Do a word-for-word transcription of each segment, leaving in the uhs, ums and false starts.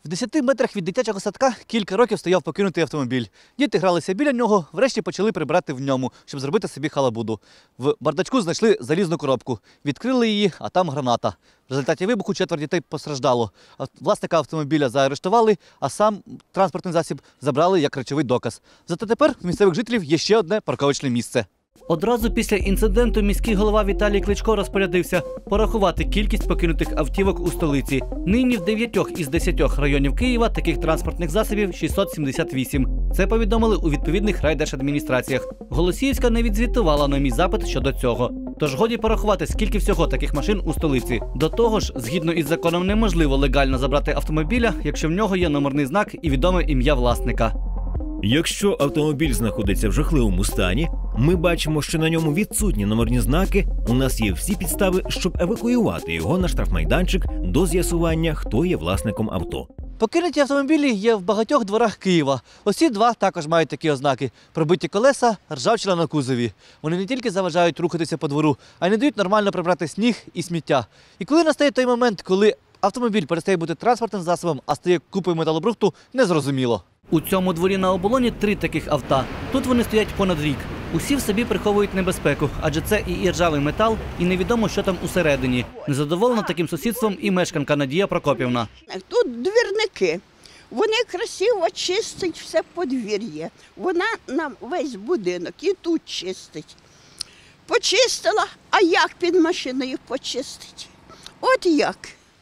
В десяти метрах від дитячого садка кілька років стояв покинутий автомобіль. Діти гралися біля нього, врешті почали прибирати в ньому, щоб зробити собі халабуду. В бардачку знайшли залізну коробку. Відкрили її, а там граната. В результаті вибуху четверо дітей постраждало. Власника автомобіля заарештували, а сам транспортний засіб забрали як речовий доказ. Зате тепер в місцевих жителів є ще одне парковочне місце. Одразу після інциденту міський голова Віталій Кличко розпорядився порахувати кількість покинутих автівок у столиці. Нині в дев'ятьох із десятьох районів Києва таких транспортних засобів шістсот сімдесят вісім. Це повідомили у відповідних райдержадміністраціях. Голосіївська не відзвітувала на мій запит щодо цього. Тож годі порахувати, скільки всього таких машин у столиці. До того ж, згідно із законом, неможливо легально забрати автомобіля, якщо в нього є номерний знак і відоме ім'я власника. Якщо автомобіль знаходиться в жахливому стані, ми бачимо, що на ньому відсутні номерні знаки, у нас є всі підстави, щоб евакуювати його на штрафмайданчик до з'ясування, хто є власником авто. Покинуті автомобілі є в багатьох дворах Києва. Ось ці два також мають такі ознаки. Пробиті колеса, ржавчина на кузові. Вони не тільки заважають рухатися по двору, а й не дають нормально прибрати сніг і сміття. І коли настає той момент, коли автомобіль перестає бути транспортним засобом, а стає купою металобрухту, незрозуміло. У цьому дворі на оболоні три таких авто. Тут вони стоять понад рік. Усі в собі приховують небезпеку, адже це і іржавий метал, і невідомо, що там усередині. Незадоволена таким сусідством і мешканка Надія Прокопівна. Тут двірники. Вони красиво чистять все подвір'я. Вона нам весь будинок і тут чистить. Почистила, а як під машиною почистить? От як.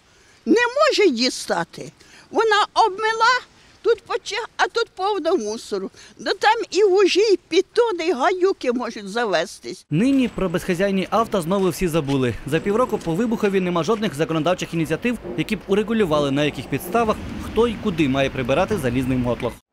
Не може дістати. Вона обмила, тут почав, а тут повно мусору. Да там і вужі, і пітони, і гаюки можуть завестись. Нині про безхазяйні авто знову всі забули. За півроку по вибухові нема жодних законодавчих ініціатив, які б урегулювали, на яких підставах, хто і куди має прибирати залізний мотлох.